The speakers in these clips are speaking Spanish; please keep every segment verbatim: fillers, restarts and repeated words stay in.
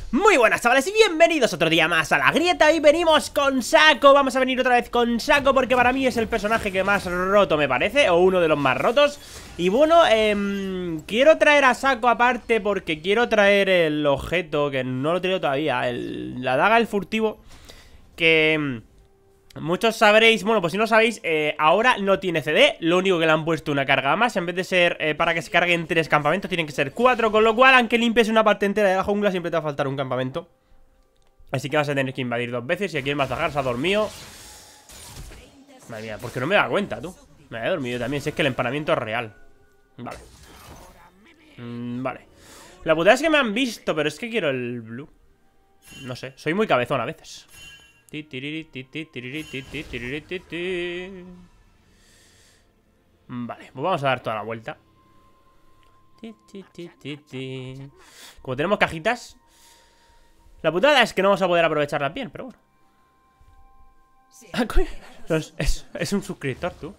Muy buenas chavales y bienvenidos otro día más a la grieta. Y venimos con Shaco, vamos a venir otra vez con Shaco porque para mí es el personaje que más roto me parece, o uno de los más rotos. Y bueno, eh, quiero traer a Shaco aparte porque quiero traer el objeto que no lo he traído todavía, el, la daga del furtivo. Que muchos sabréis, bueno pues si no sabéis, eh, ahora no tiene C D. Lo único que le han puesto una carga más. En vez de ser eh, para que se carguen tres campamentos, tienen que ser cuatro. Con lo cual, aunque limpies una parte entera de la jungla, siempre te va a faltar un campamento. Así que vas a tener que invadir dos veces. Y aquí el Mazagar se ha dormido. Madre mía, porque no me da cuenta, tú. Me he dormido también, si es que el empanamiento es real. Vale mm, Vale. La putada es que me han visto, pero es que quiero el blue. No sé, soy muy cabezón a veces. Vale, pues vamos a dar toda la vuelta. Como tenemos cajitas, la putada es que no vamos a poder aprovecharlas bien, pero bueno. Ah, coño. Es, es, es un suscriptor, tú.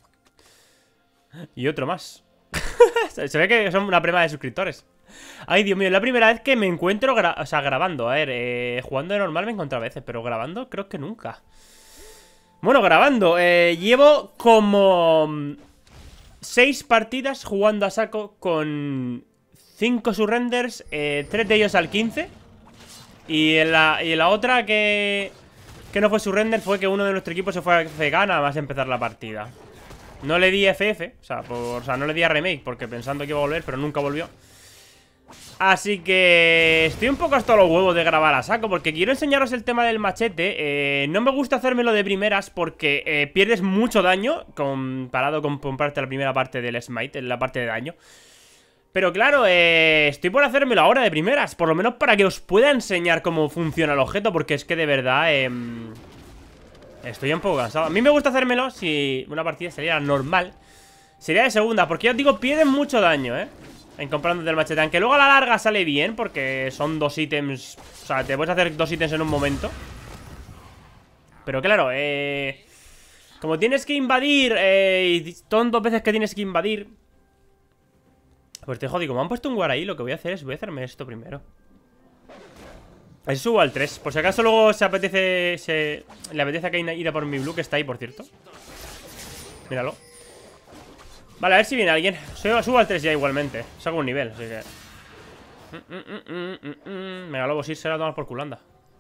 Y otro más. Se ve que son una prueba de suscriptores. Ay, Dios mío, es la primera vez que me encuentro gra o sea, grabando. A ver, eh, jugando de normal me he encontrado a veces, pero grabando creo que nunca. Bueno, grabando, eh, llevo como seis partidas jugando a saco con cinco surrenders, eh, tres de ellos al quince. Y en la, y en la otra que, que no fue surrender fue que uno de nuestro equipo se fue a F K nada más empezar la partida. No le di F F, o sea, por, o sea, no le di a remake porque pensando que iba a volver, pero nunca volvió. Así que estoy un poco hasta los huevos de grabar a saco porque quiero enseñaros el tema del machete. eh, No me gusta hacérmelo de primeras porque eh, pierdes mucho daño comparado con comprarte la primera parte del smite, en la parte de daño. Pero claro, eh, estoy por hacérmelo ahora de primeras, por lo menos para que os pueda enseñar cómo funciona el objeto, porque es que de verdad eh, estoy un poco cansado. A mí me gusta hacérmelo si una partida sería normal, sería de segunda, porque ya os digo, pierden mucho daño, eh en comprándote el machete, aunque luego a la larga sale bien porque son dos ítems. O sea, te puedes hacer dos ítems en un momento. Pero claro, eh como tienes que invadir, eh y son dos veces que tienes que invadir, pues te jodí. Como me han puesto un guard ahí, lo que voy a hacer es voy a hacerme esto primero. Ahí subo al tres, por si acaso luego se apetece se, le apetece a ir a por mi blue, que está ahí, por cierto. Míralo. Vale, a ver si viene alguien. Subo al tres ya igualmente. Saco un nivel, así que mm, mm, mm, mm, mm. Megalobo sí se la toma por culanda.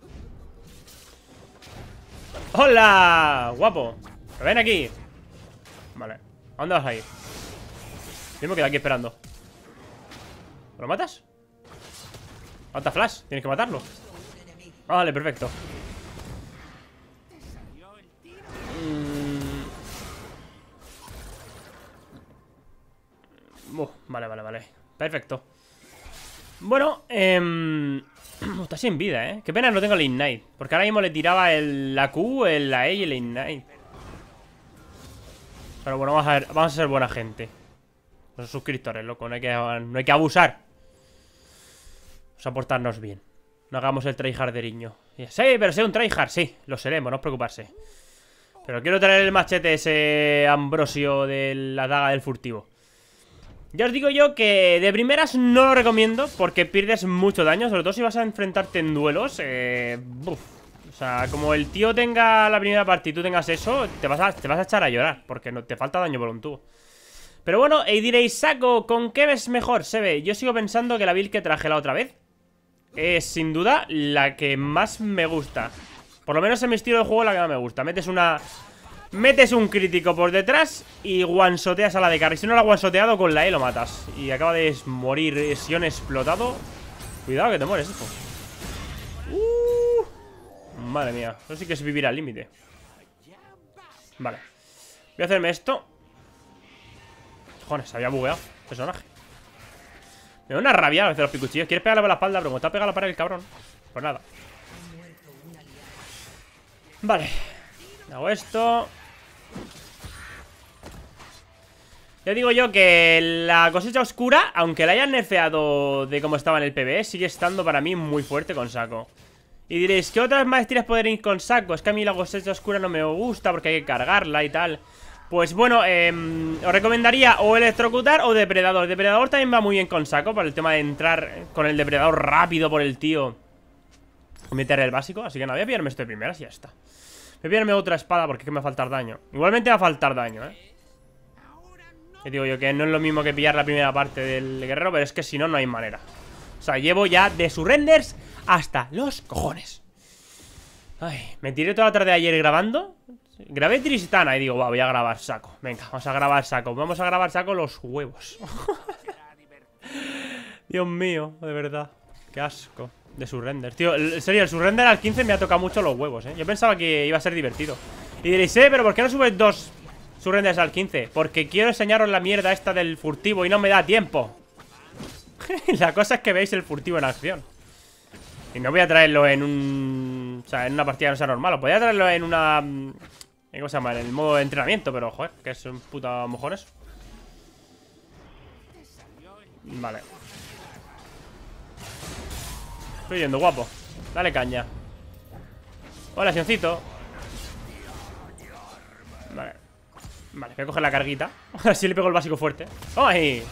¡Hola! Guapo. Ven aquí. Vale, ¿a dónde vas a ir? Yo me quedo aquí esperando. ¿Lo matas? Falta flash, tienes que matarlo. Vale, perfecto. Uh, vale, vale, vale. Perfecto. Bueno, eh, está sin vida, eh. Qué pena no tengo el Ignite, porque ahora mismo le tiraba el, la Q, el, la E y el Ignite. Pero bueno, vamos a ver, vamos a ser buena gente. Los suscriptores, loco, no hay que, no hay que abusar. Vamos a portarnos bien. No hagamos el tryharderiño. Sí, pero sé un tryhard, sí, lo seremos, no os preocuparse. Pero quiero traer el machete ese Ambrosio de la daga del furtivo. Ya os digo yo que de primeras no lo recomiendo porque pierdes mucho daño, sobre todo si vas a enfrentarte en duelos. eh, buf. O sea, como el tío tenga la primera parte y tú tengas eso, te vas a, te vas a echar a llorar porque no, te falta daño por un tubo. Pero bueno, y diréis, Saco, ¿con qué ves mejor? Se ve, yo sigo pensando que la build que traje la otra vez es sin duda la que más me gusta. Por lo menos en mi estilo de juego la que más me gusta. Metes una... Metes un crítico por detrás y one-shoteas a la de carry. Si no la one-shoteado, con la E lo matas. Y acaba de morir Sion explotado. Cuidado que te mueres, hijo. uh, Madre mía, eso sí que es vivir al límite. Vale, voy a hacerme esto. Joder, se había bugueado el personaje. Me da una rabia a veces los picuchillos. ¿Quieres pegarle por la espalda? Pero como te ha pegado la pared el cabrón. Pues nada. Vale, hago esto. Ya digo yo que la cosecha oscura, aunque la hayan nerfeado de como estaba en el P B E, sigue estando para mí muy fuerte con saco. Y diréis, ¿qué otras maestrías pueden ir con saco? Es que a mí la cosecha oscura no me gusta porque hay que cargarla y tal. Pues bueno, eh, os recomendaría o electrocutar o depredador. Depredador también va muy bien con saco para el tema de entrar con el depredador rápido por el tío meter el básico, así que nada, voy a pillarme esto de primeras y ya está. Voy a pillarme otra espada porque es que me va a faltar daño. Igualmente va a faltar daño, eh. Y digo yo que no es lo mismo que pillar la primera parte del guerrero, pero es que si no, no hay manera. O sea, llevo ya de surrenders hasta los cojones. Ay, me tiré toda la tarde de ayer grabando. Grabé Tristana y digo, va, voy a grabar saco. Venga, vamos a grabar saco. Vamos a grabar saco los huevos. Dios mío, de verdad. Qué asco de surrender. Tío, en serio, el surrender al quince me ha tocado mucho los huevos, eh. Yo pensaba que iba a ser divertido. Y diréis, eh, pero ¿por qué no subes dos surrenders al quince? Porque quiero enseñaros la mierda esta del furtivo y no me da tiempo. La cosa es que veis el furtivo en acción. Y no voy a traerlo en un... O sea, en una partida que no sea normal. O podría traerlo en una... ¿Cómo se llama? En el modo de entrenamiento, pero joder, que es un puta mojones. Vale. Estoy yendo, guapo. Dale caña. Hola, sioncito. Vale. Vale, voy a coger la carguita. Así le pego el básico fuerte. ¡Oh, ahí!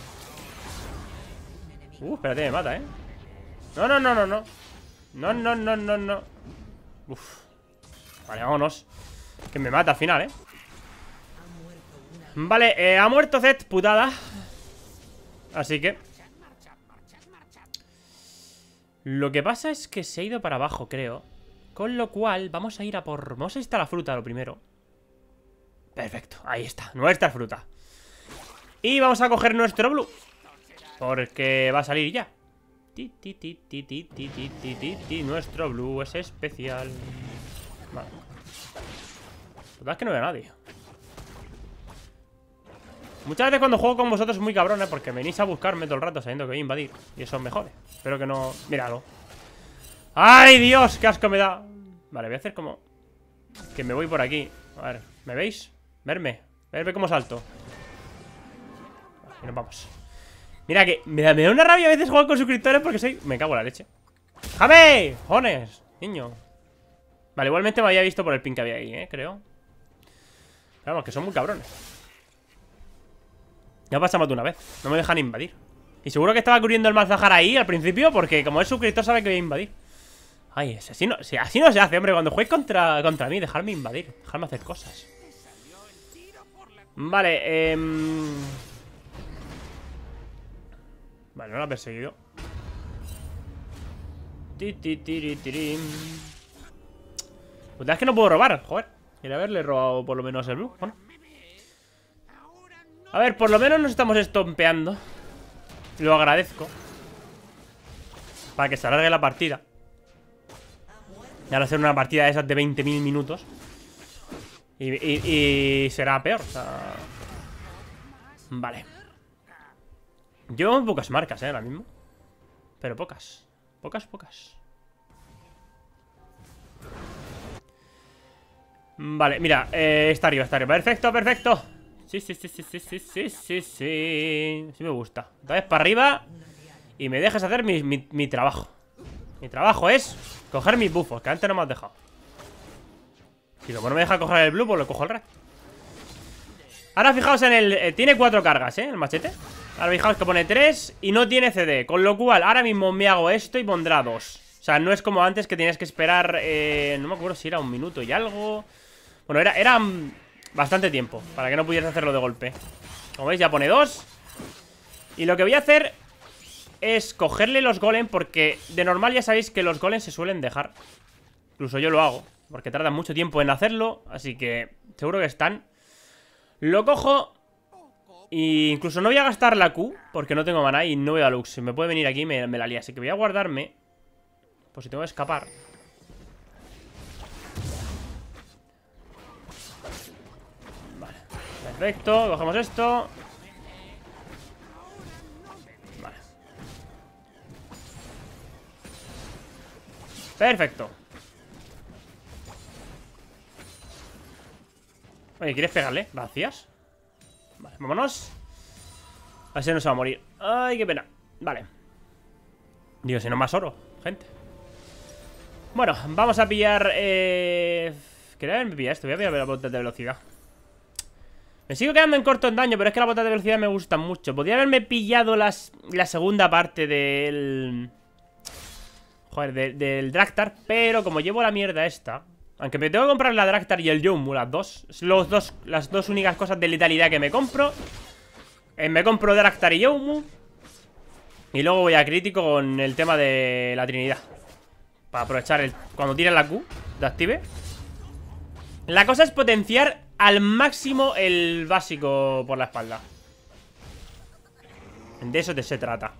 Uh, espérate, me mata, ¿eh? No, no, no, no, no. No, no, no, no, no. Uf. Vale, vámonos. Que me mata al final, ¿eh? Vale, eh, ha muerto Zed, putada. Así que lo que pasa es que se ha ido para abajo, creo. Con lo cual, vamos a ir a por... Vamos a instalar la fruta lo primero. Perfecto, ahí está, nuestra fruta. Y vamos a coger nuestro blue, porque va a salir ya. Ti, ti, ti, ti, ti, ti, ti, ti, ti, ti. Nuestro blue es especial. Vale. La verdad es que no veo a nadie. Muchas veces cuando juego con vosotros es muy cabrón, ¿eh? Porque venís a buscarme todo el rato sabiendo que voy a invadir. Y eso me jode. Espero que no... Míralo. ¡Ay, Dios! ¡Qué asco me da! Vale, voy a hacer como... Que me voy por aquí. A ver, ¿me veis? Verme. Verme cómo salto. Y nos vamos. Mira que me da, me da una rabia a veces jugar con suscriptores porque soy... Me cago en la leche. ¡Jame! ¡Jones! Niño. Vale, igualmente me había visto por el pin que había ahí, ¿eh? Creo. Vamos, que son muy cabrones. Ya pasamos de una vez. No me dejan invadir. Y seguro que estaba cubriendo el Malzahar ahí al principio, porque como es suscriptor sabe que voy a invadir. Ay, es así no, si así no se hace, hombre. Cuando juegues contra, contra mí, dejarme invadir. Dejarme hacer cosas. Vale, eh... Vale, no lo ha perseguido. Ti, ti, tiri, tirim. Pues es que no puedo robar, joder. Quería haberle robado por lo menos el blue. Bueno. A ver, por lo menos nos estamos estompeando. Lo agradezco. Para que se alargue la partida. Y ahora hacer una partida de esas de veinte mil minutos. Y, y, y será peor, o sea... Vale. Llevo pocas marcas, eh, ahora mismo. Pero pocas. Pocas, pocas. Vale, mira, eh, está arriba, está arriba. Perfecto, perfecto. Sí, sí, sí, sí, sí, sí, sí, sí, sí. Sí me gusta. Otra vez para arriba. Y me dejas hacer mi, mi, mi trabajo. Mi trabajo es coger mis buffos, que antes no me has dejado. Y como no me deja coger el blue, pues lo cojo el red. Ahora fijaos en el... Eh, tiene cuatro cargas, ¿eh? El machete. Ahora fijaos que pone tres y no tiene C D. Con lo cual, ahora mismo me hago esto y pondrá dos. O sea, no es como antes que tenías que esperar... Eh, no me acuerdo si era un minuto y algo. Bueno, era... era bastante tiempo para que no pudieras hacerlo de golpe. Como veis, ya pone dos. Y lo que voy a hacer es cogerle los golem, porque de normal ya sabéis que los golems se suelen dejar. Incluso yo lo hago, porque tardan mucho tiempo en hacerlo. Así que seguro que están. Lo cojo. Y incluso no voy a gastar la Q, porque no tengo mana y no voy a Lux. Si me puede venir aquí me, me la lía. Así que voy a guardarme, por si tengo que escapar. Vale, perfecto, cogemos esto. Vale. Perfecto. Oye, ¿quieres pegarle? Gracias. Vale, vámonos. Así no se va a morir. Ay, qué pena. Vale. Digo, si no más oro, gente. Bueno, vamos a pillar eh... Quería haberme pillado esto. Voy a pillar la bota de velocidad. Me sigo quedando en corto en daño, pero es que la bota de velocidad me gusta mucho. Podría haberme pillado las... la segunda parte del... Joder, de, del Draktar. Pero como llevo la mierda esta, aunque me tengo que comprar la Draktar y el Youmuuu, las dos, los dos las dos únicas cosas de letalidad que me compro. eh, Me compro Draktar y Youmuuu. Y luego voy a crítico con el tema de la Trinidad, para aprovechar el, cuando tire la Q de active. La cosa es potenciar al máximo el básico por la espalda. De eso te se trata.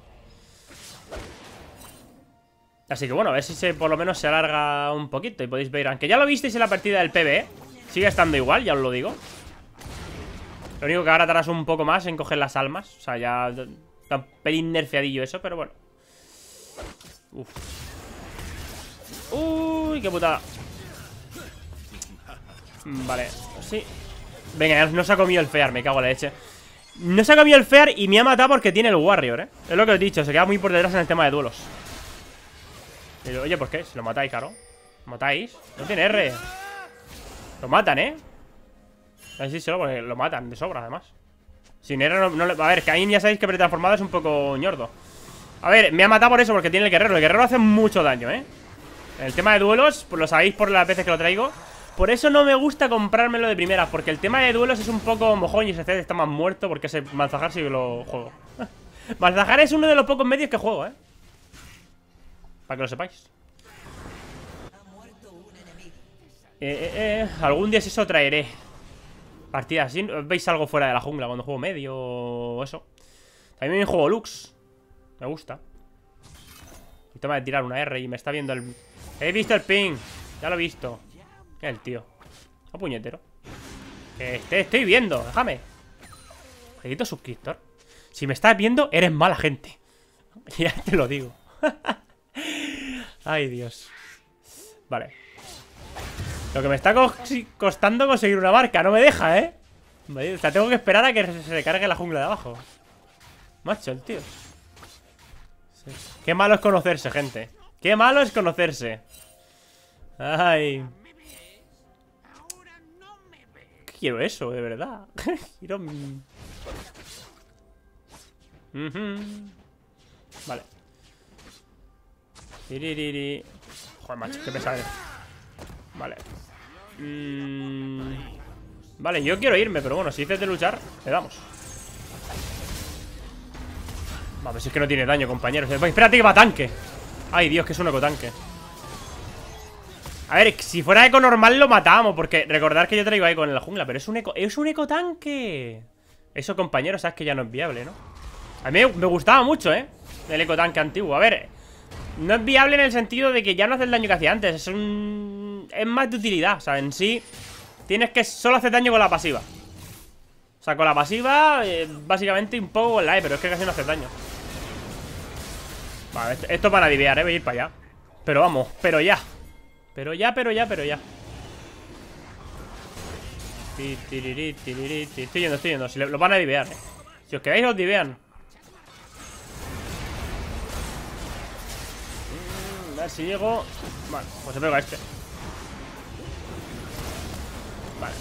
Así que bueno, a ver si se, por lo menos se alarga un poquito. Y podéis ver, aunque ya lo visteis en la partida del PvE, sigue estando igual, ya os lo digo. Lo único que ahora tardas un poco más en coger las almas. O sea, ya está un pelín nerfeadillo eso, pero bueno. Uf. Uy, qué putada. Vale, sí. Venga, no se ha comido el Fear, me cago en la leche. No se ha comido el Fear y me ha matado porque tiene el Warrior, eh. Es lo que os he dicho, se queda muy por detrás en el tema de duelos. Y, oye, ¿por qué? Si lo matáis, claro. ¿Lo matáis? No tiene R. Lo matan, eh. Así solo porque lo matan de sobra, además. Sin R no, no le... A ver, Caín ya sabéis que pretransformado es un poco ñordo. A ver, me ha matado por eso, porque tiene el guerrero. El guerrero hace mucho daño, eh. El tema de duelos, pues lo sabéis por las veces que lo traigo. Por eso no me gusta comprármelo de primera, porque el tema de duelos es un poco mojón y ese está más muerto, porque ese Malzahar sí que lo juego. Malzahar es uno de los pocos medios que juego, eh. Para que lo sepáis. Eh, eh, eh. Algún día si eso traeré partidas así. ¿Veis algo fuera de la jungla cuando juego medio o eso? También juego Lux. Me gusta. El tema de tirar una R y me está viendo el... He visto el ping. Ya lo he visto. El tío. A puñetero. Que te estoy viendo. Déjame. Jueguito suscriptor. Si me estás viendo, eres mala gente. Ya te lo digo. Ay, Dios. Vale. Lo que me está co costando conseguir una marca. No me deja, ¿eh? O sea, tengo que esperar a que se recargue la jungla de abajo. Macho, el tío. Sí. Qué malo es conocerse, gente. Qué malo es conocerse. Ay. ¿Qué quiero eso, de verdad? Quiero... uh-huh. Vale. Tiririri. Joder, macho, qué pesado. Vale. mm... Vale, yo quiero irme, pero bueno, si dices de luchar, le damos. Vamos, si es que no tiene daño, compañeros. Espérate que va tanque. Ay, Dios, que es un ecotanque. A ver, si fuera eco normal lo matábamos, porque recordad que yo traigo eco en la jungla, pero es un eco, es un ecotanque. Eso, compañeros, sabes que ya no es viable, ¿no? A mí me gustaba mucho, ¿eh? El ecotanque antiguo. A ver, no es viable en el sentido de que ya no hace el daño que hacía antes. Es un... Es más de utilidad. O sea, en sí tienes que solo hacer daño con la pasiva. O sea, con la pasiva eh, básicamente un poco con la E, pero es que casi no hace daño. Vale, esto, esto es para divear, ¿eh? Voy a ir para allá. Pero vamos, pero ya. Pero ya, pero ya, pero ya. Estoy yendo, estoy yendo. Si lo van a divear, ¿eh? Si os quedáis, os divean. A ver si llego. Vale, pues se pega este. Vale.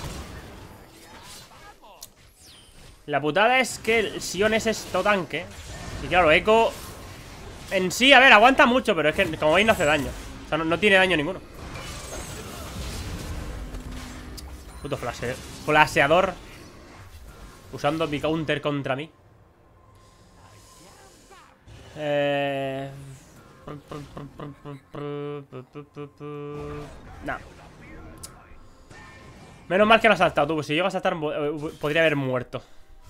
La putada es que el Sion es esto tanque. Y claro, Echo en sí, a ver, aguanta mucho, pero es que como veis no hace daño. O sea, no, no tiene daño ninguno. Puto flase, flaseador. Usando mi counter contra mí. Eh... No. Menos mal que no ha saltado, tú. Si llego a saltar, podría haber muerto.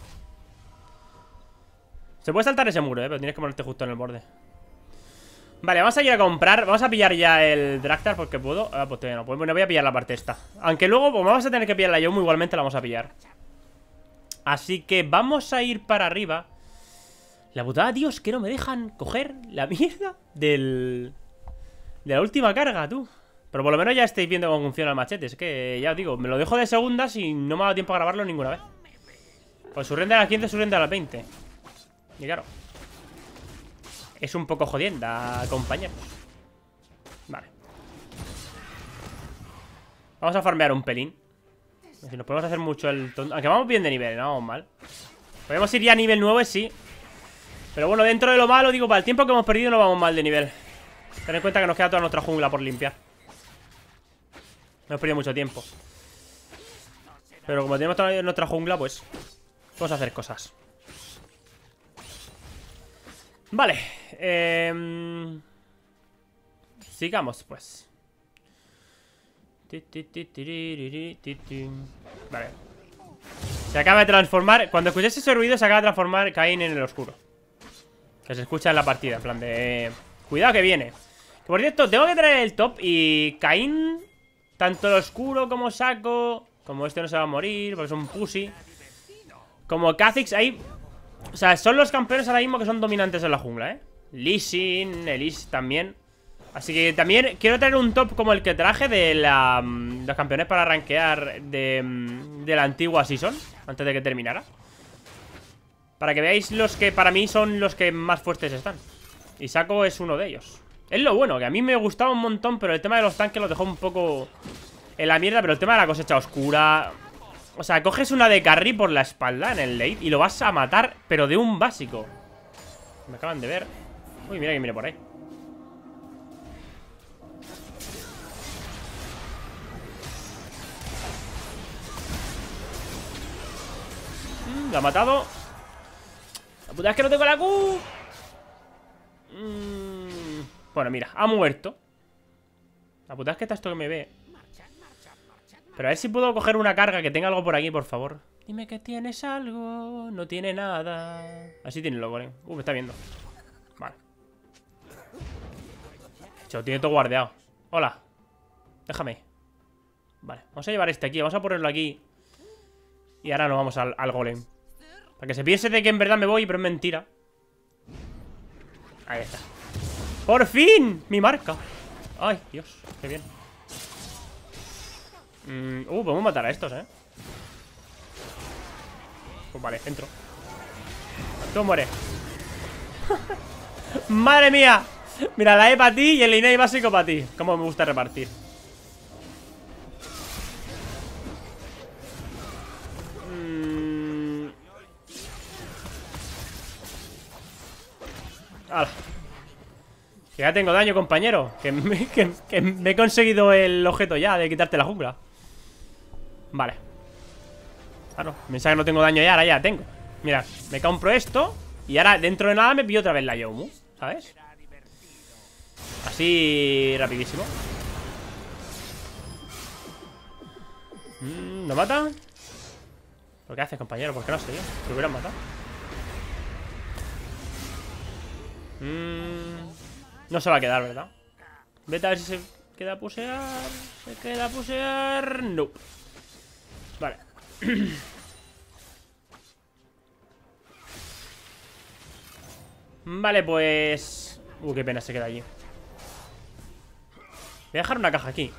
Se puede saltar ese muro, eh, pero tienes que ponerte justo en el borde. Vale, vamos a ir a comprar. Vamos a pillar ya el Draktar porque puedo. Ah, pues todavía no. Pues bueno, voy a pillar la parte esta. Aunque luego, como vamos a tener que pillar la Youmuuu, igualmente la vamos a pillar. Así que vamos a ir para arriba. La putada, tío, es que no me dejan coger la mierda del... de la última carga, tú. Pero por lo menos ya estáis viendo cómo funciona el machete. Es que, ya os digo, me lo dejo de segundas y no me ha dado tiempo a grabarlo ninguna vez. Pues su render a las quince, su render a las veinte. Y claro, es un poco jodienda, compañeros. Vale. Vamos a farmear un pelín. Si nos podemos hacer mucho el tonto. Aunque vamos bien de nivel, no vamos mal. Podemos ir ya a nivel nueve, sí. Pero bueno, dentro de lo malo, digo, para el tiempo que hemos perdido no vamos mal de nivel. Ten en cuenta que nos queda toda nuestra jungla por limpiar. No hemos perdido mucho tiempo. Pero como tenemos toda nuestra jungla, pues vamos a hacer cosas. Vale. Eh... Sigamos, pues. Vale. Se acaba de transformar. Cuando escuchéis ese ruido, se acaba de transformar Caín en el oscuro. Que se escucha en la partida. En plan de... Cuidado que viene. Que por cierto, tengo que traer el top. Y Caín, tanto el oscuro como Shaco, como este no se va a morir porque es un pussy, como Kha'Zix, ahí... O sea, son los campeones ahora mismo que son dominantes en la jungla, ¿eh? Lee Sin, Elise también. Así que también quiero traer un top como el que traje de la, los campeones para rankear de, de la antigua season, antes de que terminara. Para que veáis los que para mí son los que más fuertes están. Y Shaco es uno de ellos. Es lo bueno, que a mí me gustaba un montón, pero el tema de los tanques los dejó un poco en la mierda. Pero el tema de la cosecha oscura... O sea, coges una de carry por la espalda en el late y lo vas a matar, pero de un básico. Me acaban de ver. Uy, mira que viene por ahí. Mm, lo ha matado. La puta es que no tengo la Q. Mm, bueno, mira, ha muerto. La puta es que está esto que me ve. Pero a ver si puedo coger una carga que tenga algo por aquí, por favor. Dime que tienes algo. No tiene nada. Así tiene el golem. Uh, me está viendo. Vale.Cho, tiene todo guardeado. Hola. Déjame. Vale, vamos a llevar este aquí. Vamos a ponerlo aquí. Y ahora nos vamos al, al golem. Para que se piense de que en verdad me voy, pero es mentira. Ahí está. ¡Por fin! Mi marca. Ay, Dios, qué bien. Mm, uh, podemos matar a estos, eh. Pues vale, entro. Tú muere. ¡Madre mía! Mira, la E para ti y el Inei básico para ti. Cómo me gusta repartir. Mm. ¡Hala! Que ya tengo daño, compañero. Que me, que, que me he conseguido el objeto ya de quitarte la jungla. Vale. Claro, pensaba que no tengo daño ya, ahora ya tengo. Mira, me compro esto y ahora dentro de nada me pillo otra vez la Yomu, ¿sabes? Así rapidísimo. mm, ¿Lo mata? ¿Lo que haces, compañero? ¿Por qué no sé yo? ¿Te hubieran matado? Mmm... No se va a quedar, ¿verdad? Vete a ver si se queda a pusear. Se queda a pusear. No. Vale. Vale, pues... Uh, qué pena se queda allí. Voy a dejar una caja aquí.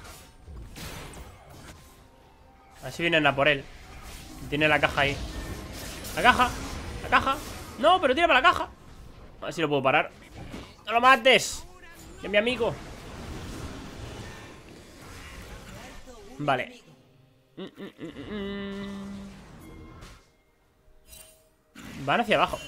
A ver si vienen a por él. Tiene la caja ahí. La caja. La caja. No, pero tira para la caja. A ver si lo puedo parar. ¡No lo mates! ¡Es mi amigo! Vale. mm, mm, mm, mm. Van hacia abajo.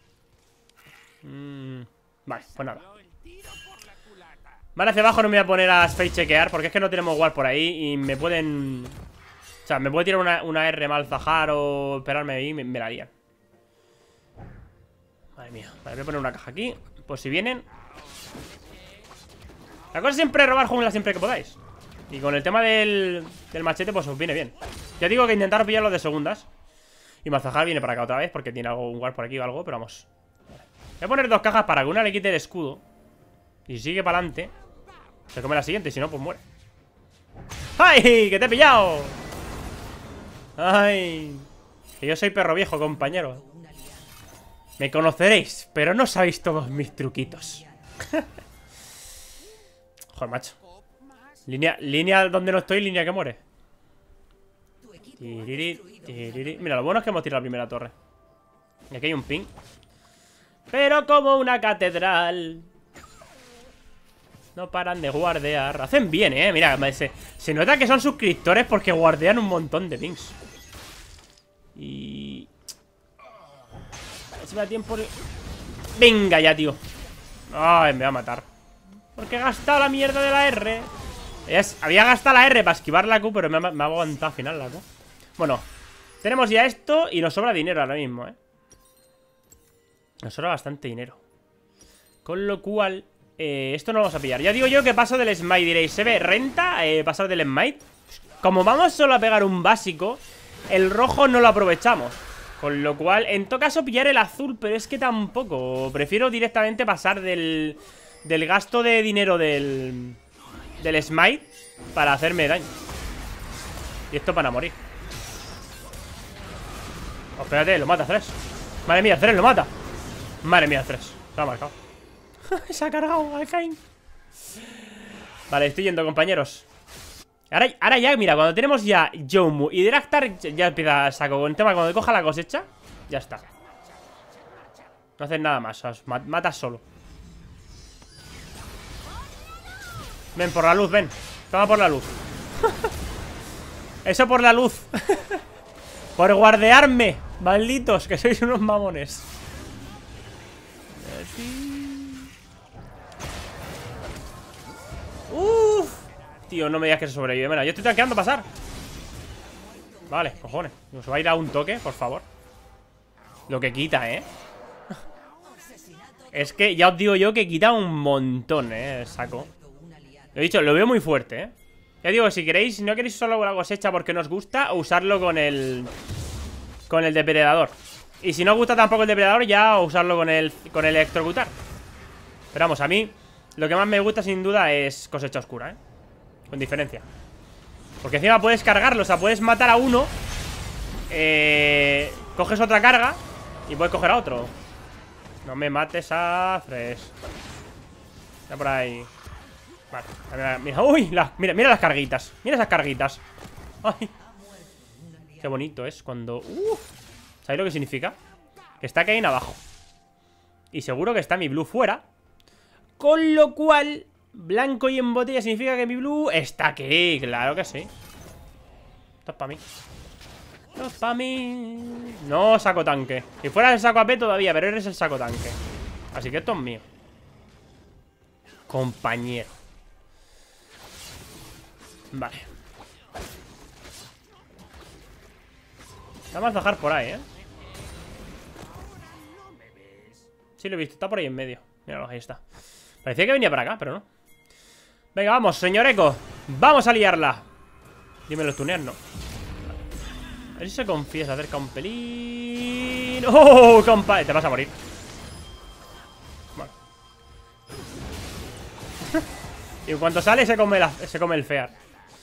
mm. Vale, pues nada. Van hacia abajo, no me voy a poner a space chequear porque es que no tenemos ward por ahí y me pueden... O sea, me puede tirar una, una R mal Zajar o esperarme ahí y me, me la harían. Madre mía. Vale, voy a poner una caja aquí. Pues si vienen... La cosa es siempre robar jungla siempre que podáis. Y con el tema del, del machete pues os viene bien. Ya digo que intentar pillarlo de segundas. Y Malzahar viene para acá otra vez porque tiene algo, un guard por aquí o algo, pero vamos. Vale. Voy a poner dos cajas para que una le quite el escudo. Y si sigue para adelante se come la siguiente y si no pues muere. ¡Ay! ¡Que te he pillado! ¡Ay! Que yo soy perro viejo, compañero. Me conoceréis, pero no sabéis todos mis truquitos. Joder, macho. Línea, línea donde no estoy, línea que muere. Tiriri, tiriri. Mira, lo bueno es que hemos tirado la primera torre. Y aquí hay un ping. Pero como una catedral. No paran de guardear. Hacen bien, eh. Mira, se, se nota que son suscriptores porque guardean un montón de pings. Y... A ver si me da tiempo. Venga ya, tío. Ay, me va a matar. Porque he gastado la mierda de la R. Es, había gastado la R para esquivar la Q, pero me ha, me ha aguantado al final la Q. Bueno, tenemos ya esto y nos sobra dinero ahora mismo, ¿eh? Nos sobra bastante dinero. Con lo cual, eh, esto no lo vamos a pillar. Ya digo yo que paso del smite, diréis, ¿se ve renta eh, pasar del smite? Como vamos solo a pegar un básico, el rojo no lo aprovechamos. Con lo cual, en todo caso, pillar el azul, pero es que tampoco. Prefiero directamente pasar del, del gasto de dinero del, del smite para hacerme daño. Y esto para morir. Oh, espérate, lo mata Thresh. Madre mía, Thresh lo mata. Madre mía, Thresh. Se ha marcado. Se ha cargado al Kayn. Vale, estoy yendo, compañeros. Ahora, ahora ya, mira, cuando tenemos ya Youmuuu y Draktar, ya empieza a saco. Con el tema, cuando coja la cosecha, ya está. No haces nada más, os matas solo. Ven, por la luz, ven. Toma por la luz. Eso por la luz. Por guardearme, malditos, que sois unos mamones. Uff. Tío, no me digas que se sobrevive. Bueno, yo estoy tanqueando pasar. Vale, cojones. Nos va a ir a un toque, por favor. Lo que quita, ¿eh? Es que ya os digo yo que quita un montón, ¿eh? El saco. Lo he dicho, lo veo muy fuerte, ¿eh? Ya digo, si queréis, si no queréis usarlo con la cosecha porque nos gusta, usarlo con el... Con el depredador. Y si no os gusta tampoco el depredador, ya usarlo con el, con el electrocutar. Pero vamos, a mí lo que más me gusta sin duda es cosecha oscura, ¿eh? Con diferencia. Porque encima puedes cargarlo, o sea, puedes matar a uno, eh, coges otra carga y puedes coger a otro. No me mates a Thresh. Está por ahí. Vale, mira, mira, uy, la, mira, mira las carguitas. Mira esas carguitas. Ay, qué bonito es cuando... Uh, ¿sabéis lo que significa? Que está Kayn abajo. Y seguro que está mi blue fuera. Con lo cual... Blanco y en botella significa que mi blue está aquí, claro que sí. Esto es para mí. Esto es para mí. No saco tanque. Si fuera el saco A P todavía, pero eres el saco tanque. Así que esto es mío. Compañero. Vale. Vamos a bajar por ahí, ¿eh? Sí, lo he visto, está por ahí en medio. Míralo, ahí está. Parecía que venía para acá, pero no. Venga, vamos, señor Eco. Vamos a liarla. Dímelo, tunear, no. A ver si se confía, se acerca un pelín. ¡Oh, compa! Te vas a morir. Bueno. Y en cuanto sale, se come, la, se come el fear.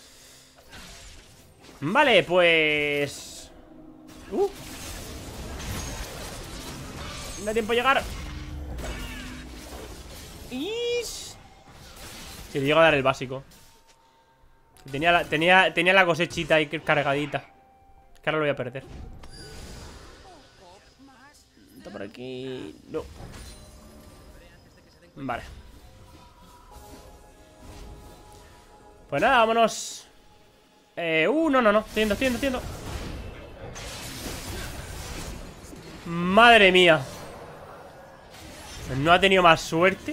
Vale, pues... Uh. No da tiempo a llegar. Ish. Si le llego a dar el básico. Tenía la, tenía, tenía la cosechita ahí cargadita. Que ahora lo voy a perder. Está por aquí. No. Vale. Pues nada, vámonos. Eh, uh, no, no, no. Estoy yendo, estoy yendo, estoy yendo. Madre mía. No ha tenido más suerte.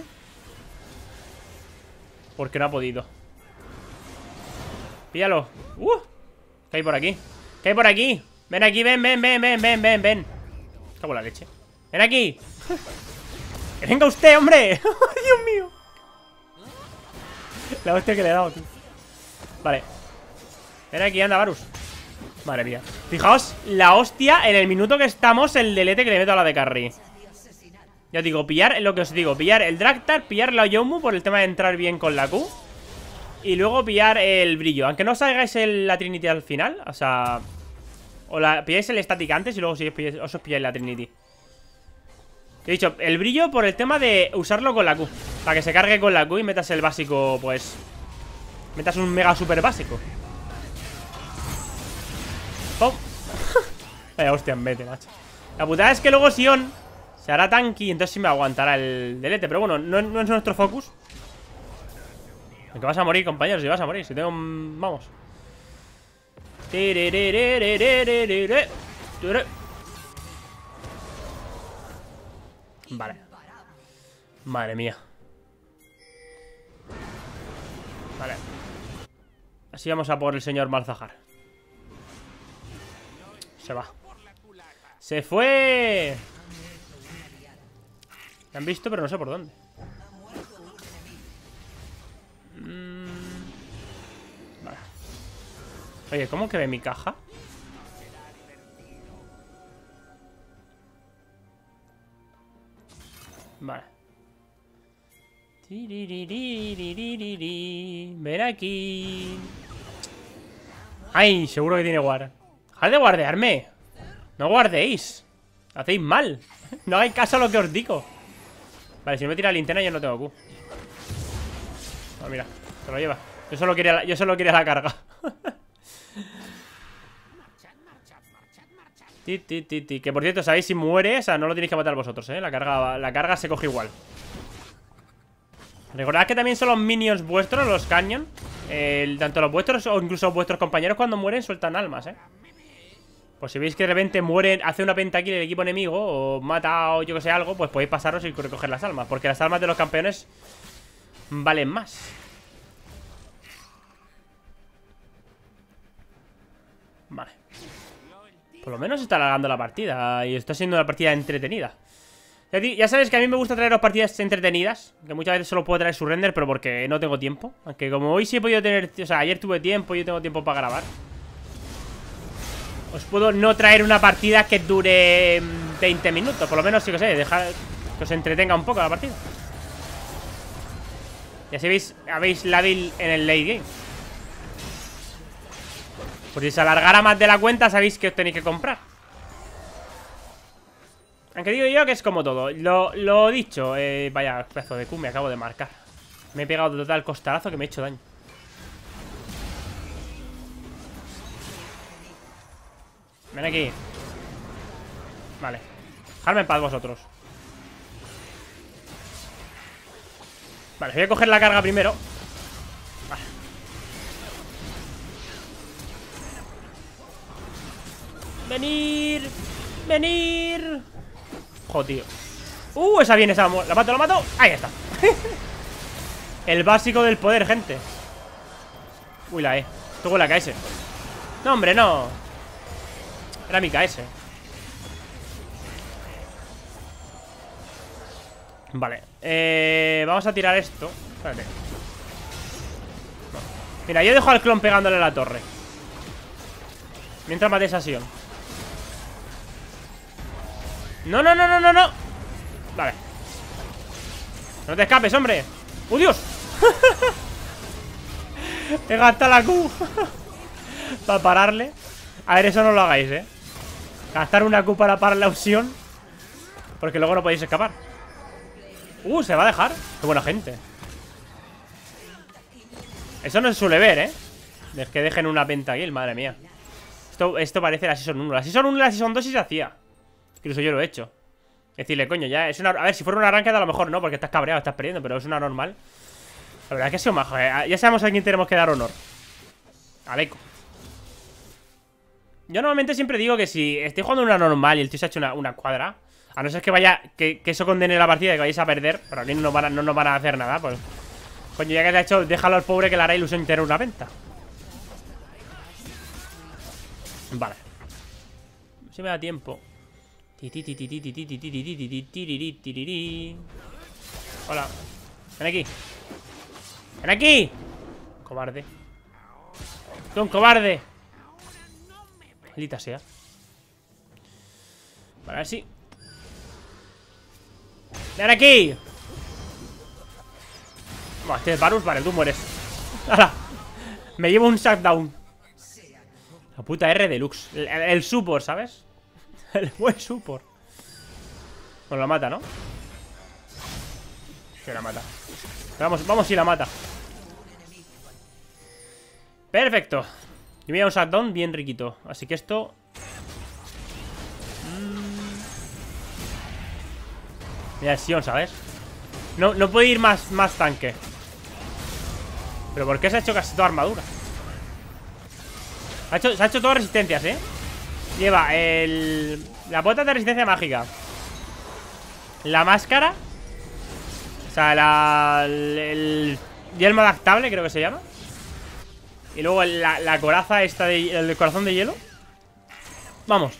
Porque no ha podido. Píllalo. Uh, ¿qué hay por aquí? ¿Qué hay por aquí? Ven aquí, ven, ven, ven, ven, ven, ven, ven. Cago en la leche. Ven aquí. Que venga usted, hombre. Dios mío. La hostia que le he dado, tío. Vale. Ven aquí, anda, Varus. Madre mía. Fijaos la hostia en el minuto que estamos, el delete que le meto a la de carry. Ya digo, pillar, lo que os digo, pillar el Draktar, pillar la Youmuuu por el tema de entrar bien con la Q. Y luego pillar el brillo. Aunque no os hagáis el, la Trinity al final. O sea, o la, pilláis el Static antes y luego si os pilláis, os pilláis la Trinity. He dicho, el brillo por el tema de usarlo con la Q. Para que se cargue con la Q y metas el básico, pues... Metas un mega super básico. ¡Pum! Vaya hostia en vete, macho. La putada es que luego Sion se hará tanky y entonces sí me aguantará el delete. Pero bueno, no, no es nuestro focus. Que vas a morir, compañeros, si vas a morir. Si tengo un... Vamos. Vale. Madre mía. Vale. Así vamos a por el señor Malzahar. Se va. ¡Se fue! Me han visto, pero no sé por dónde. Mm. Vale. Oye, ¿cómo que ve mi caja? Vale. Ven aquí. Ay, seguro que tiene guard. Dejad de guardearme. No guardéis. Hacéis mal. No hagáis caso a lo que os digo. Vale, si no me tira la linterna yo no tengo Q. Oh, mira, se lo lleva. Yo solo quería la, yo solo quería la carga. ti, ti, ti, ti. Que por cierto, sabéis si muere, o sea, no lo tenéis que matar vosotros, eh. La carga, la carga se coge igual. Recordad que también son los minions vuestros, los Canyon. eh, Tanto los vuestros o incluso vuestros compañeros cuando mueren sueltan almas, eh. Pues si veis que de repente mueren, hace una pentakill el equipo enemigo o mata o yo que sé algo, pues podéis pasaros y recoger las almas, porque las almas de los campeones valen más. Vale. Por lo menos está alargando la partida y está siendo una partida entretenida. Ya, ya sabéis que a mí me gusta traeros partidas entretenidas, que muchas veces solo puedo traer su render, pero porque no tengo tiempo. Aunque como hoy sí he podido tener, o sea, ayer tuve tiempo y yo tengo tiempo para grabar. Os puedo no traer una partida que dure veinte minutos. Por lo menos, si que sé, dejar que os entretenga un poco la partida. Y así veis, habéis la build en el late game. Por si se alargara más de la cuenta, sabéis que os tenéis que comprar. Aunque digo yo que es como todo. Lo, lo dicho, eh, vaya pedazo de Q me acabo de marcar. Me he pegado de total costarazo que me he hecho daño. Ven aquí. Vale. Dejadme en paz vosotros. Vale, voy a coger la carga primero. Vale. Venir. Venir. Joder, tío. Uh, esa viene, esa. La mato, la mato. Ahí está. El básico del poder, gente. Uy, la E. Tuvo la K S. No, hombre, no. Era mi K S. Vale, eh, vamos a tirar esto. Espérate. Mira, yo dejo al clon pegándole a la torre mientras mate esa Sion. No, no, no, no, no, no. Vale. No te escapes, hombre. ¡Uh, Dios! He gastado la Q para pararle. A ver, eso no lo hagáis, eh. Gastar una Q para parar la opción, porque luego no podéis escapar. Uh, se va a dejar. Qué buena gente. Eso no se suele ver, eh. Es que dejen una pentakill, madre mía. Esto, esto parece la Season uno. La Season uno y la Season dos sí se hacía. Incluso yo lo he hecho. Decirle, coño, ya es una... A ver, si fuera una arranque a lo mejor no, porque estás cabreado, estás perdiendo. Pero es una normal. La verdad es que ha sido majo, eh. Ya sabemos a quién tenemos que dar honor. Al Echo. Yo normalmente siempre digo que si estoy jugando una normal y el tío se ha hecho una, una cuadra, a no ser que vaya, que, que eso condene la partida y que vayáis a perder, pero aquí no nos van a, no nos van a hacer nada, pues coño, ya que te ha hecho, déjalo al pobre que le hará ilusión tener una venta. Vale. Si me da tiempo. Hola. Ven aquí. Ven aquí. Cobarde. Tú un cobarde. Maldita sea. Vale, a ver si. ¡Ven aquí! Buah, este es Varus, vale, tú mueres. ¡Hala! Me llevo un shutdown. La puta R deluxe. El, el, el support, ¿sabes? El buen support. Pues la mata, ¿no? Que la mata. Vamos, vamos si la mata. Perfecto. Yo me voy a un shutdown bien riquito. Así que esto... Mm... Mira, Sion, ¿sabes? No, no puede ir más, más tanque. Pero ¿por qué se ha hecho casi toda armadura? Se ha hecho, se ha hecho todas resistencias, ¿eh? Lleva el... la bota de resistencia mágica, la máscara, o sea, la... el, el Yelmo adaptable, creo que se llama. Y luego la, la coraza esta de, el corazón de hielo. Vamos.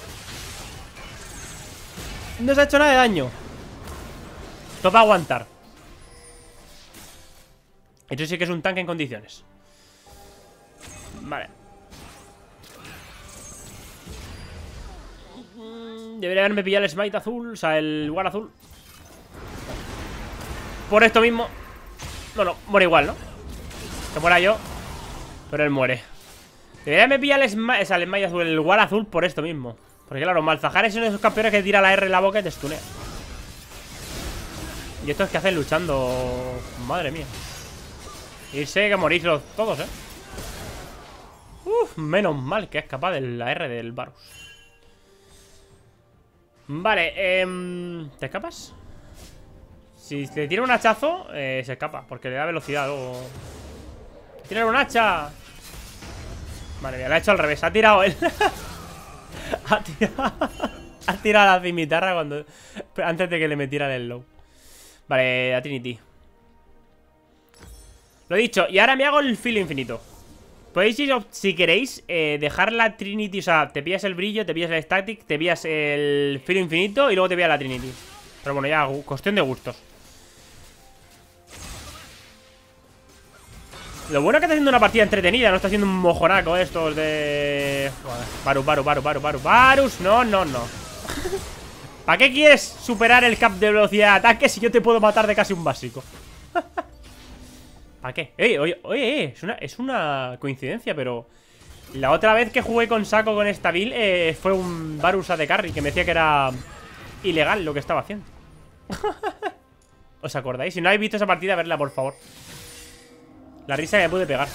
No se ha hecho nada de daño. Toca aguantar. Esto sí que es un tanque en condiciones. Vale. Debería haberme pillado el smite azul. O sea, el war azul. Por esto mismo. Bueno, muere igual, ¿no? Que muera yo. Pero él muere. Debería haberme pillado el smite, o sea, el smite azul, el war azul por esto mismo. Porque claro, Malzahar es uno de esos campeones que tira la R en la boca y te stunea. Y esto es que hacen luchando. Madre mía. Irse que morís todos, eh. Uf, menos mal que es capaz de la R del Varus. Vale, eh, ¿te escapas? Si le tira un hachazo, eh, se escapa, porque le da velocidad luego. ¡Tirar un hacha! Vale, mira, lo ha hecho al revés. Ha tirado él. ha tirado Ha tirado la cimitarra cuando antes de que le metieran el low. Vale, a Trinity. Lo he dicho, y ahora me hago el filo infinito. Podéis ir, si queréis, eh, dejar la Trinity. O sea, te pillas el brillo, te pillas el static, te pillas el filo infinito y luego te pillas la Trinity. Pero bueno, ya, cuestión de gustos. Lo bueno es que está haciendo una partida entretenida. No está haciendo un mojonaco estos de... Varus, Varus, Varus, Varus, Varus, Varus. No, no, no. ¿Para qué quieres superar el cap de velocidad de ataque si yo te puedo matar de casi un básico? ¿Para qué? Oye, oye, oye, es una, es una coincidencia, pero la otra vez que jugué con Saco con esta build eh, fue un Varus A D Carry que me decía que era ilegal lo que estaba haciendo. ¿Os acordáis? Si no habéis visto esa partida, verla, por favor. La risa que me pude pegar.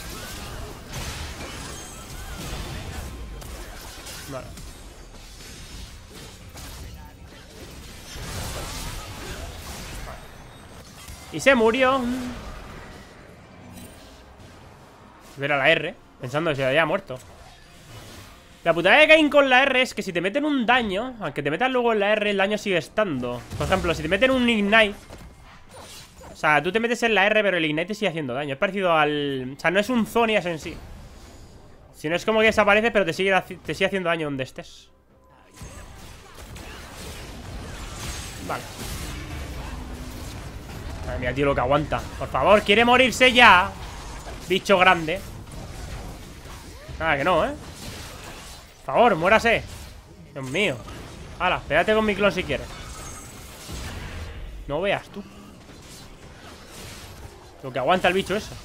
Vale. Y se murió. Ver a la R, pensando que se había muerto. La putada de Kayn con la R es que si te meten un daño, aunque te metan luego en la R, el daño sigue estando. Por ejemplo, si te meten un Ignite, o sea, tú te metes en la R, pero el Ignite te sigue haciendo daño. Es parecido al... O sea, no es un Zonias en sí, sino es como que desaparece, pero te sigue, te sigue haciendo daño donde estés. Vale. Madre mía, tío, lo que aguanta. Por favor, quiere morirse ya. Bicho grande. Nada, que no, ¿eh? Por favor, muérase. Dios mío. Hala, pégate con mi clon si quieres. No veas tú lo que aguanta el bicho eso.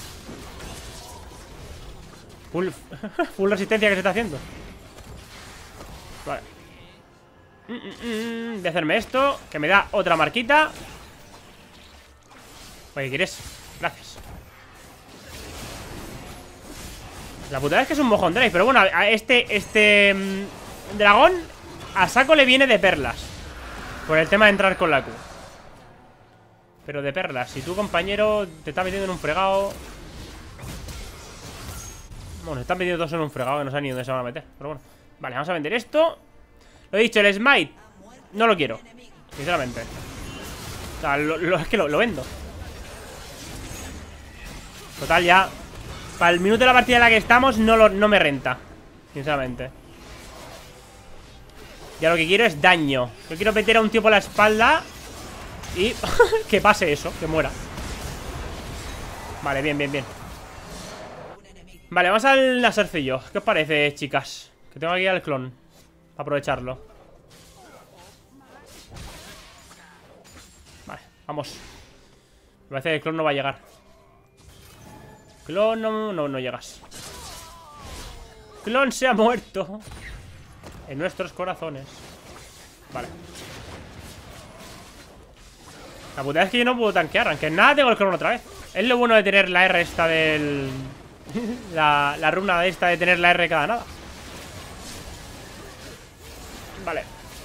Full, full resistencia que se está haciendo. Vale. mm, mm, mm, De hacerme esto, que me da otra marquita. Oye, ¿quieres? Gracias. La putada es que es un mojón Drake. Pero bueno, a este, este mmm, dragón a saco le viene de perlas. Por el tema de entrar con la Q. Pero de perlas. Si tu compañero te está metiendo en un fregado. Bueno, se están metiendo todos en un fregado que no sé ni dónde se van a meter. Pero bueno, vale, vamos a vender esto. Lo he dicho, el smite no lo quiero, sinceramente. O sea, lo, lo, es que lo, lo vendo. Total, ya para el minuto de la partida en la que estamos no, lo, no me renta, sinceramente. Ya lo que quiero es daño. Yo quiero meter a un tío por la espalda y que pase eso, que muera. Vale, bien, bien, bien. Vale, vamos al lasercillo. ¿Qué os parece, chicas? Que tengo aquí al clon para aprovecharlo. Vale, vamos. Me parece que el clon no va a llegar. Clon, no, no, no llegas. Clon se ha muerto en nuestros corazones. Vale. La puta es que yo no puedo tanquear, aunque nada tengo el clon otra vez. Es lo bueno de tener la R esta del... la, la runa de esta de tener la R cada nada. Vale.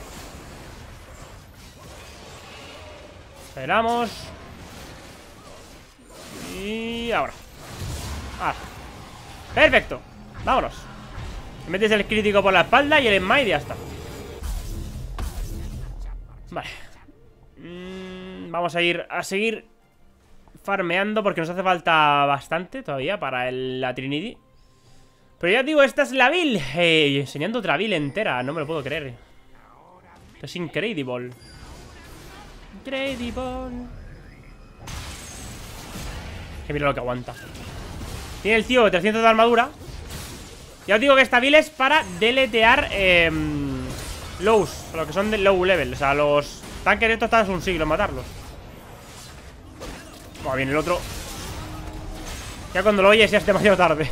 Esperamos. Y ahora. Ah, perfecto. Vámonos. Metes el crítico por la espalda y el smite y ya está. Vale. mm, Vamos a ir a seguir farmeando porque nos hace falta bastante todavía para el, la Trinity. Pero ya digo, esta es la build. Hey, enseñando otra build entera, no me lo puedo creer. Esto es increíble. Increíble. Que mira lo que aguanta. Tiene el tío trescientos de armadura. Ya os digo que esta build es para deletear eh, lows, lo que son de low level. O sea, los tanques estos tardan un siglo en matarlos. Va bien el otro. Ya cuando lo oyes ya es demasiado tarde.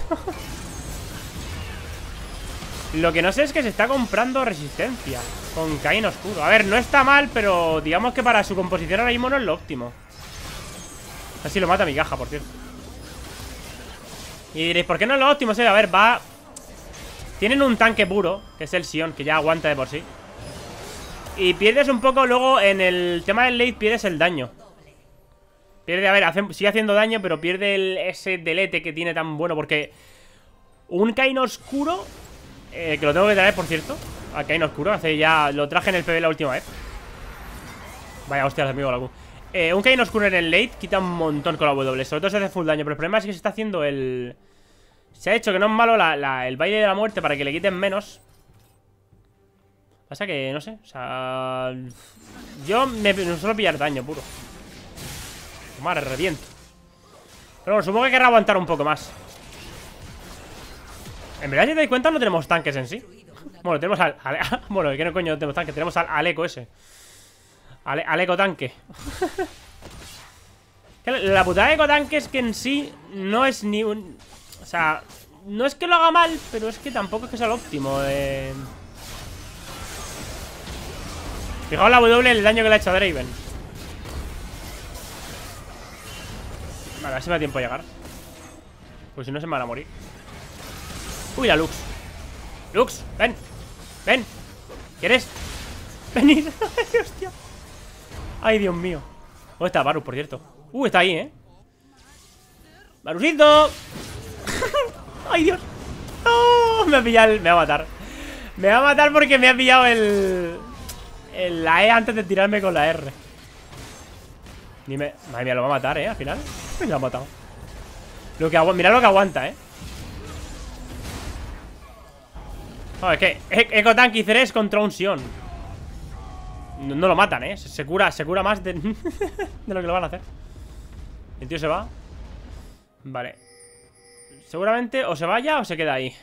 Lo que no sé es que se está comprando resistencia con Caín Oscuro. A ver, no está mal, pero digamos que para su composición ahora mismo no es lo óptimo. Así lo mata mi caja, por cierto. Y diréis, ¿por qué no es lo óptimo? O sea, a ver, va... Tienen un tanque puro, que es el Sion, que ya aguanta de por sí. Y pierdes un poco luego en el tema del late, pierdes el daño. Pierde, a ver, hace, sigue haciendo daño, pero pierde el, ese delete que tiene tan bueno. Porque un Caín Oscuro, eh, que lo tengo que traer, por cierto, a Caín Oscuro, hace ya, lo traje en el P B la última vez. Vaya hostias, amigo la Q. Eh, un Caín Oscuro en el late quita un montón con la W. Sobre todo se hace full daño. Pero el problema es que se está haciendo el... Se ha hecho que no es malo la, la, el baile de la muerte para que le quiten menos. Pasa que, no sé, o sea... Yo me, me suelo pillar daño puro. Madre, reviento. Pero bueno, supongo que querrá aguantar un poco más. En verdad, si te das cuenta, no tenemos tanques en sí. Bueno, tenemos al... al bueno, ¿qué no coño tenemos tanques? Tenemos al, al eco ese. Al, al eco tanque. La putada de eco tanque es que en sí no es ni un... O sea, no es que lo haga mal, pero es que tampoco es que sea lo óptimo. Eh... Fijaos la W, el daño que le ha hecho a Draven. Vale, a ver si me da tiempo a llegar. Pues si no se me van a morir. Uy, la Lux. Lux, ven. Ven. ¿Quieres? Venid. Hostia. Ay, Dios mío. ¿Dónde está Varus, por cierto? Uh, está ahí, ¿eh? ¡Varusito! ¡Ay, Dios! ¡No! Me ha pillado el... Me va a matar. Me va a matar porque me ha pillado el... el... la E antes de tirarme con la R. Dime... Madre mía, lo va a matar, ¿eh? Al final. Me lo ha matado. Lo que agu... Mirad lo que aguanta, ¿eh? No, es que... Eco Tank y Ceres contra un Sion. No, no lo matan, ¿eh? Se, se cura, se cura más de... de lo que lo van a hacer. El tío se va. Vale. Seguramente o se vaya o se queda ahí.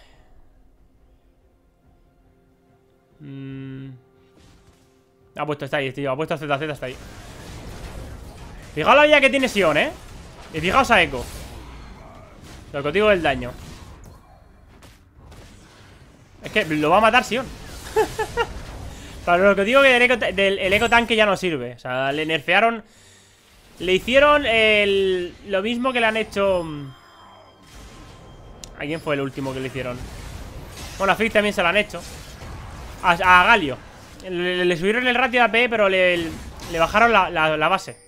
mm. Ha puesto, está ahí, tío. Ha puesto Z Z, está ahí. Fijaos la vida que tiene Sion, ¿eh? Y fijaos a Echo. Lo que os digo del daño. Es que lo va a matar Sion. Pero lo que os digo que el eco, del, el eco tanque ya no sirve. O sea, le nerfearon. Le hicieron el, lo mismo que le han hecho. ¿A quién fue el último que le hicieron? Bueno, a Fizz también se lo han hecho. A, a Galio. Le, le subieron el ratio de A P, pero le, le bajaron la, la, la base.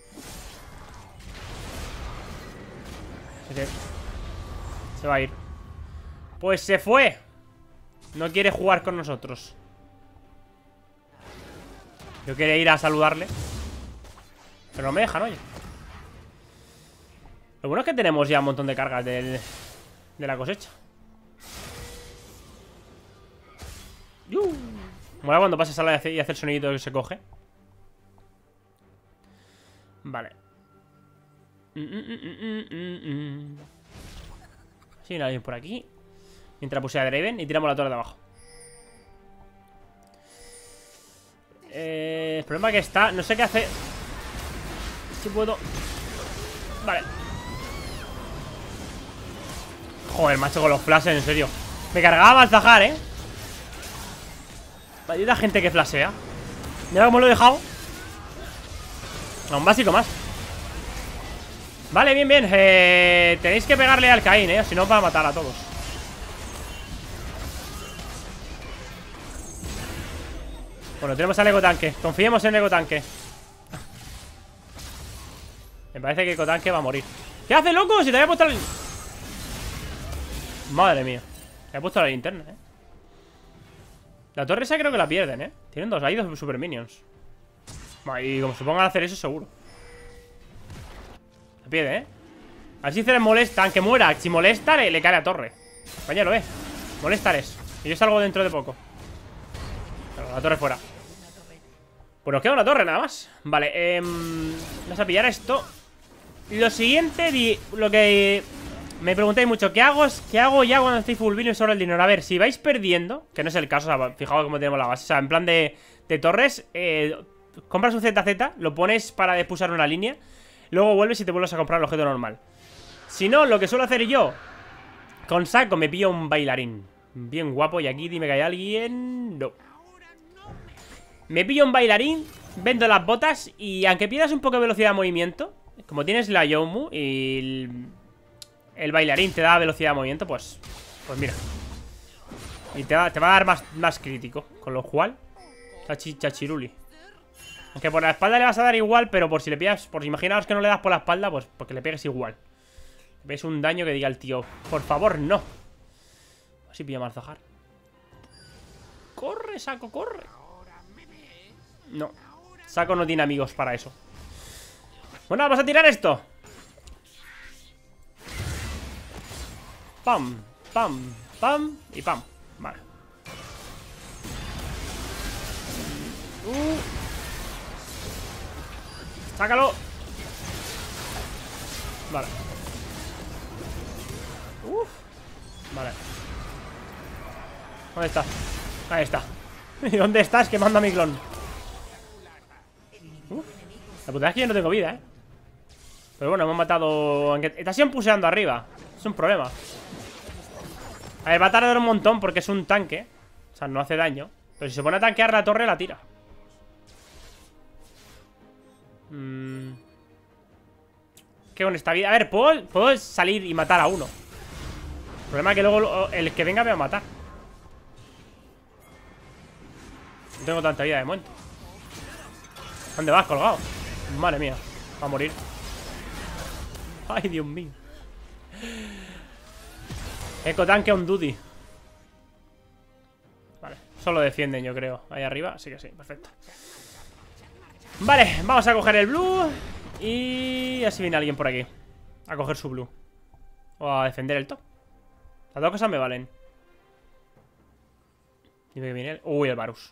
Se, se va a ir. Pues se fue. No quiere jugar con nosotros. Yo quería ir a saludarle, pero no me dejan, oye. Lo bueno es que tenemos ya un montón de cargas del, de la cosecha. ¡Yu! Mola cuando pasa a sala y hace el sonidito que se coge. Vale. mm, mm, mm, mm, mm. Sí, nadie por aquí. Mientras puse a Draven y tiramos la torre de abajo. Eh, el problema que está... No sé qué hacer. Si puedo... Vale. Joder, macho, con los flashes, en serio. Me cargaba Balzahar, eh. Maldita gente que flashea. Mira cómo lo he dejado. A un básico más. Vale, bien, bien. eh, Tenéis que pegarle al Caín, eh. Si no, va a matar a todos. Bueno, tenemos al eco tanque. Confiemos en el eco tanque. Me parece que el eco tanque va a morir. ¿Qué hace, loco? Si te había puesto el... Madre mía. Te he puesto la linterna, eh. La torre esa creo que la pierden, eh. Tienen dos, hay dos super minions. Y como se pongan a hacer eso, seguro. Me pide, ¿eh? A ver si se les molesta, aunque muera. Si molesta, le, le cae la torre. Compañero, eh. Molestares. Y yo salgo dentro de poco. Bueno, la torre fuera. Pues nos queda una torre nada más. Vale, eh, vamos a pillar esto. Y lo siguiente, di, lo que me preguntáis mucho, ¿qué hago, ¿qué hago ya cuando estoy full bill y sobre el dinero? A ver, si vais perdiendo, que no es el caso, o sea, fijaos cómo tenemos la base. O sea, en plan de, de torres, eh, compras un Z Z, lo pones para expulsar una línea, luego vuelves y te vuelves a comprar el objeto normal. Si no, lo que suelo hacer yo, con saco me pillo un bailarín bien guapo. Y aquí dime que hay alguien. No. Me pillo un bailarín, vendo las botas. Y aunque pierdas un poco de velocidad de movimiento, como tienes la Yomu y el, el bailarín te da velocidad de movimiento, pues Pues mira. Y te va, te va a dar más, más crítico. Con lo cual chachi, chachiruli. Aunque por la espalda le vas a dar igual, pero por si le pillas, por si imaginaos que no le das por la espalda, pues porque le pegues igual. ¿Ves un daño que diga el tío? Por favor, no. Así pillo más Zahar. Corre, Saco, corre. No, Saco no tiene amigos para eso. Bueno, vamos a tirar esto. Pam, pam, pam y pam. Vale. Uh. Sácalo. Vale. Uf. Vale. ¿Dónde está? Ahí está. ¿Y dónde estás? Que manda mi clon. Uf. La putada es que yo no tengo vida, eh. Pero bueno, hemos matado. Está siempre puseando arriba. Es un problema. A ver, va a tardar un montón porque es un tanque. O sea, no hace daño. Pero si se pone a tanquear la torre, la tira. Mm. ¿Qué con esta vida? A ver, puedo, puedo salir y matar a uno. El problema es que luego el que venga me va a matar. No tengo tanta vida de momento. ¿Dónde vas, colgado? Madre mía, va a morir. Ay, Dios mío. Eco tanque on duty. Vale, solo defienden, yo creo. Ahí arriba, sí que sí, perfecto. Vale, vamos a coger el blue. Y así viene alguien por aquí a coger su blue. O a defender el top. Las dos cosas me valen. Dime que viene el... Uy, el Varus.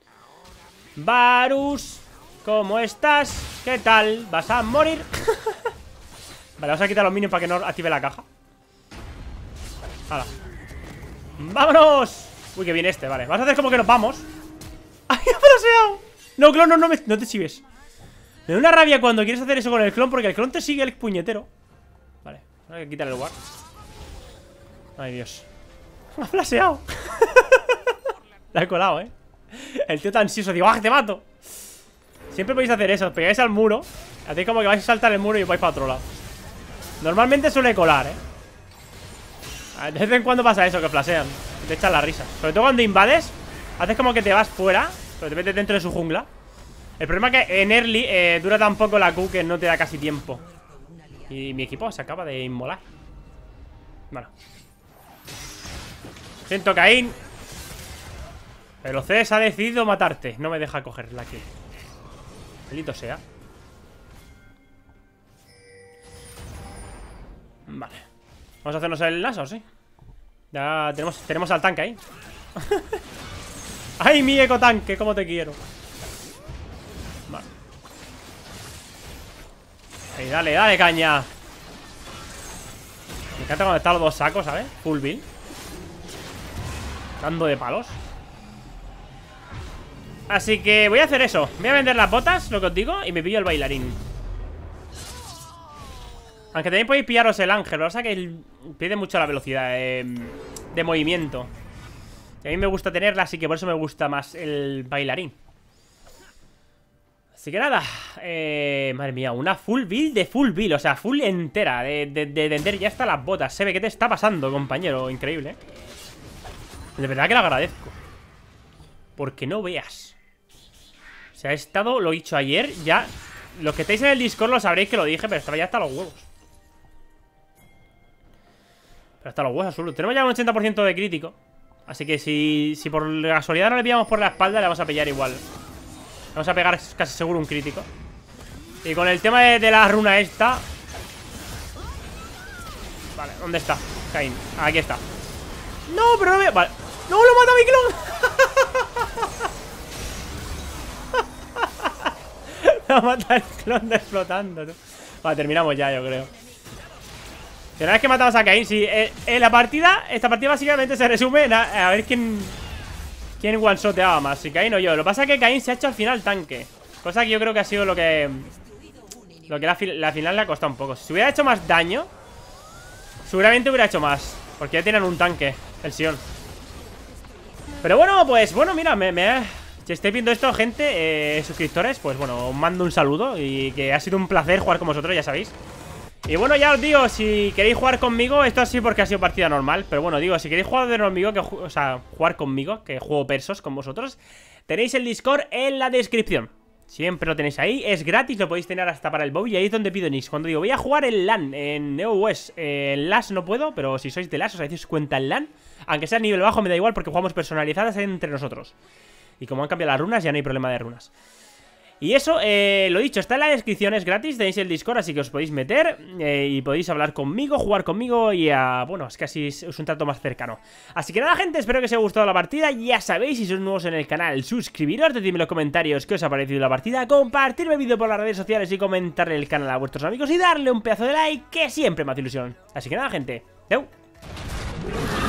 Varus, ¿cómo estás? ¿Qué tal? ¿Vas a morir? Vale, vamos a quitar los minions para que no active la caja. Hala. ¡Vámonos! Uy, que viene este, vale. Vamos a hacer como que nos vamos. ¡Ay, ha fraseado! No, clon, no, no, me, no te sigues. Me da una rabia cuando quieres hacer eso con el clon, porque el clon te sigue el puñetero. Vale, hay que quitar el guard. Ay, Dios. Me ha flaseado. La he colado, eh. El tío tan ansioso, digo, ¡ah, te mato! Siempre podéis hacer eso, os pegáis al muro. Hacéis como que vais a saltar el muro y vais para otro lado. Normalmente suele colar, eh. De vez en cuando pasa eso, que flasean. Te echan la risa. Sobre todo cuando invades, haces como que te vas fuera, pero te metes dentro de su jungla. El problema es que en early eh, dura tan poco la Q que no te da casi tiempo. Y mi equipo se acaba de inmolar. Bueno. Siento, Caín. Pero Cés ha decidido matarte. No me deja cogerla aquí. Maldito sea. Vale. Vamos a hacernos el lazo, sí. Ya tenemos, tenemos al tanque ahí. ¡Ay, mi eco tanque! ¿Cómo te quiero? Vale. Ahí, dale, dale, caña. Me encanta cuando están los dos sacos, ¿sabes? Full build. Dando de palos. Así que voy a hacer eso. Voy a vender las botas, lo que os digo, y me pillo el bailarín. Aunque también podéis pillaros el ángel. Lo que pasa es que él pierde mucho la velocidad de, de movimiento. Y a mí me gusta tenerla, así que por eso me gusta más el bailarín. Así que nada, eh, madre mía, una full build de full build. O sea, full entera de, de, de vender ya hasta las botas. Se ve, ¿qué te está pasando, compañero? Increíble, ¿eh? De verdad que lo agradezco. Porque no veas. O sea, he estado, lo he dicho ayer. Ya, los que estáis en el Discord lo sabréis que lo dije, pero estaba ya hasta los huevos. Pero hasta los huevos absolutos. Tenemos ya un ochenta por ciento de crítico. Así que si, si por casualidad no le pillamos por la espalda, le vamos a pillar igual. Vamos a pegar casi seguro un crítico. Y con el tema de, de la runa esta, Vale, ¿dónde está? Caín, aquí está. No, pero no me... Vale. ¡No, lo mata mi clon! Lo mata el clon de explotando, tú. Vale, terminamos ya, yo creo. Si una vez que matamos a Caín, sí. Eh, eh, la partida, esta partida básicamente se resume en a, a ver quién... ¿Quién one-shoteaba más? Si Caín o yo. Lo que pasa es que Caín se ha hecho al final tanque. Cosa que yo creo que ha sido lo que... Lo que la, la final le ha costado un poco. Si hubiera hecho más daño, seguramente hubiera hecho más. Porque ya tienen un tanque, el Sion. Pero bueno, pues bueno, mira, me... me si estáis viendo esto, gente, eh, suscriptores, pues bueno, os mando un saludo. Y que ha sido un placer jugar con vosotros, ya sabéis. Y bueno, ya os digo, si queréis jugar conmigo, esto sí porque ha sido partida normal. Pero bueno, digo, si queréis jugar de conmigo, que, o sea, jugar conmigo, que juego Persos con vosotros, tenéis el Discord en la descripción. Siempre lo tenéis ahí, es gratis, lo podéis tener hasta para el Bow. Y ahí es donde pido Nix. Cuando digo, voy a jugar en LAN, en NeoWest, eh, en LAS no puedo, pero si sois de LAS, os hacéis cuenta en LAN. Aunque sea a nivel bajo, me da igual porque jugamos personalizadas entre nosotros. Y como han cambiado las runas, ya no hay problema de runas. Y eso, eh, lo dicho, está en la descripción, es gratis, tenéis el Discord, así que os podéis meter eh, y podéis hablar conmigo, jugar conmigo y a, bueno, es que así es, es un trato más cercano. Así que nada, gente, espero que os haya gustado la partida, ya sabéis, si sois nuevos en el canal, suscribiros, decidme en los comentarios qué os ha parecido la partida, compartirme el vídeo por las redes sociales y comentarle el canal a vuestros amigos y darle un pedazo de like, que siempre me hace ilusión. Así que nada, gente, ¡eu!